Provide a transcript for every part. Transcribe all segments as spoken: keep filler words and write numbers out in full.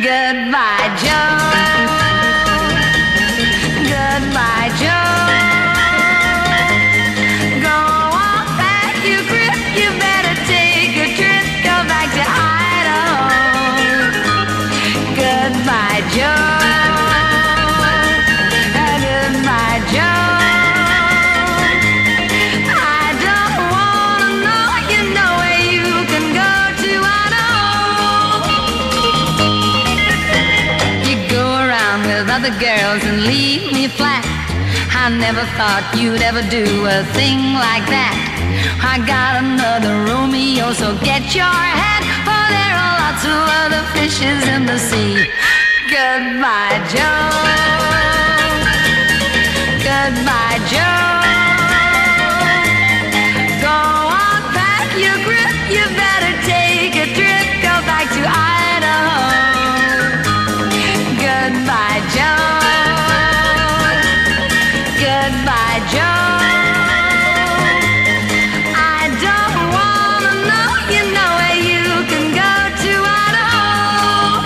Goodbye, Joe. Goodbye, Joe. Go on, pack your grip. You better take a trip. Go back to Idaho. Goodbye, Joe. Goodbye, Joe. I don't wanna know. You know where you can go to Idaho. You go around with other girls and leave me flat. I never thought you'd ever do a thing like that. I got another Romeo, so get your hat, for there are lots of other fishes in the sea. Goodbye, Joe. Goodbye, Joe. Go on, pack your grip. You better take a trip. Go back to Idaho. Goodbye, Joe. Goodbye, Joe. I don't wanna know. You know where you can go to Idaho.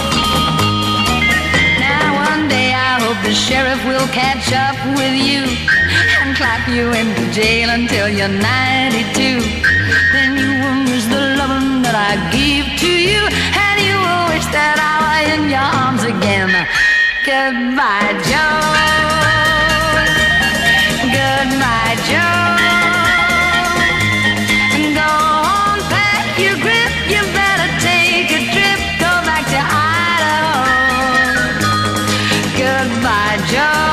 Now one day I hope the sheriff will catch up with you and clap you into jail until you're ninety-two. Then you will miss the loving that I give to you, and you will wish that I were in your arms again. Goodbye, Joe. Goodbye, Joe. Go on, pack your grip. You better take a trip. Go back to Idaho. Goodbye, Joe.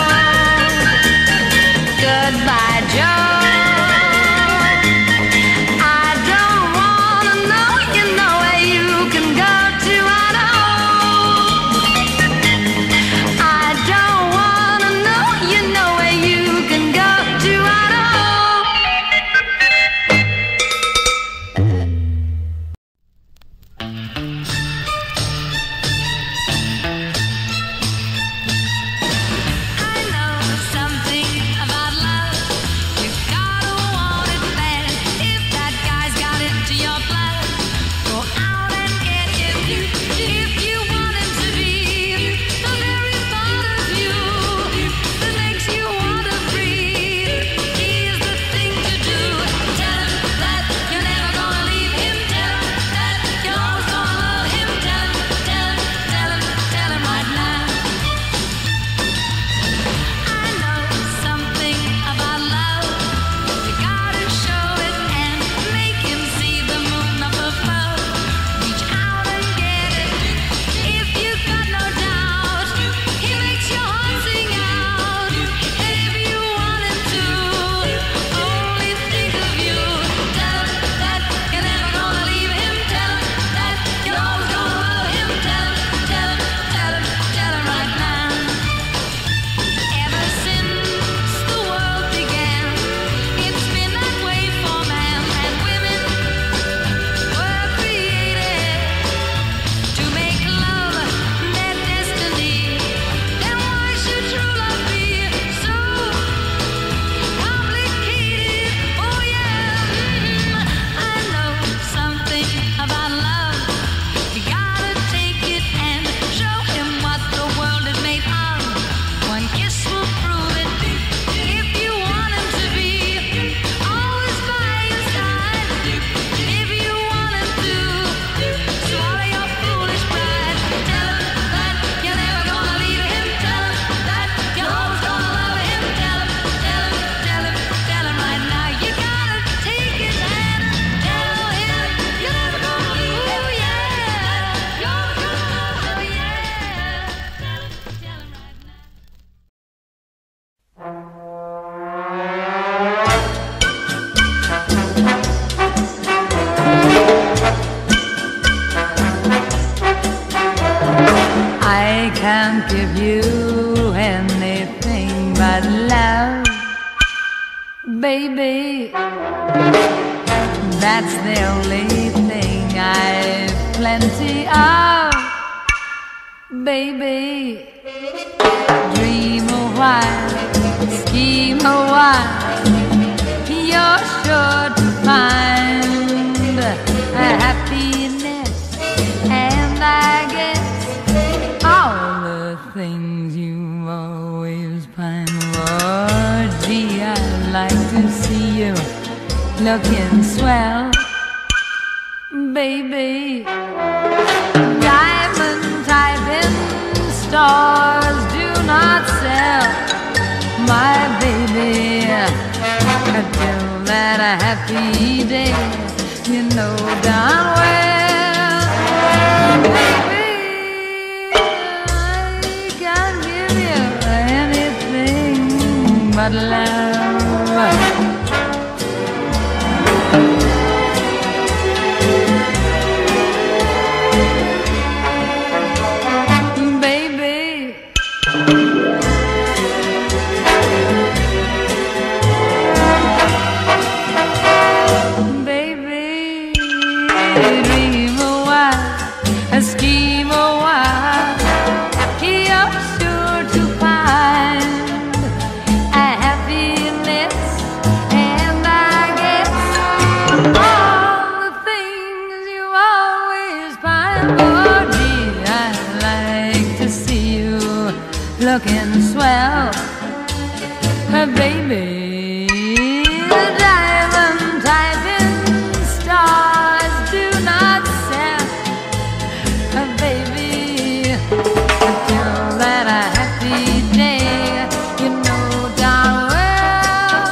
Goodbye, Joe. I don't wanna know. You know where you can go to Idaho. I don't wanna know. You know where you can go to Idaho. I know something about love. You gotta want it bad. If that guy's got into your blood, go out and get him. If you want him to be the very part of you that makes you want to breathe, here's the thing to do. Tell him that you're never gonna leave him. Tell him that you're always gonna love him. Tell him, tell him, tell him, tell him right now. I know something about love. You gotta show it and make him see the moon up above. Reach out and get it. If you got no doubt, he makes your heart sing out. And if you want him to only think of you, tell him that you're never gonna leave him. Tell him that you're always gonna love him. Tell him, tell him, tell him, tell him right now. Ever since the world began, it's been that way for man and women were created to make love their destiny. Then why should true love be so complicated? Oh yeah, mm, I know something about love. You gotta take it and show him what the world is made of. One kiss will prove it. If you want him to be always by your side, if you want him to swallow your foolish pride, tell him that you're never gonna leave him. Tell him that you're always gonna love him. Tell him, tell him, tell him, tell him right now. You gotta take his hand and tell him you're never gonna leave him. Oh yeah, you're always gonna love him. Oh yeah, tell him, tell him right now. I can't give you anything but love, baby. That's the only thing I've plenty of, baby. Dream a while, scheme a while, you're sure to find a happiness, and I guess you looking swell, baby. Diamond typing stars do not sell, my baby. Until that a happy day, you know darn well, baby, I can't give you anything but love. Dream a while, a scheme a while, you're sure to find a happiness, and I guess all the things you always find. Oh gee, I like to see you looking swell, uh, baby. Diamond typing stars do not sell, uh, baby. Until that a happy day, you know darn well,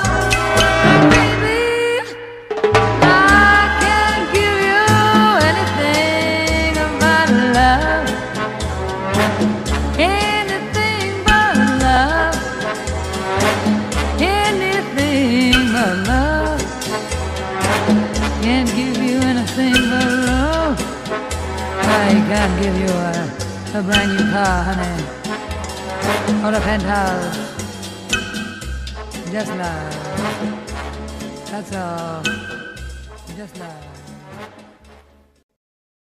baby, I can't give you anything but love, anything but love, anything but love. Can't give you anything but love. I can't give you a, a brand new car, honey, or a penthouse. Just love. That's all. Just love.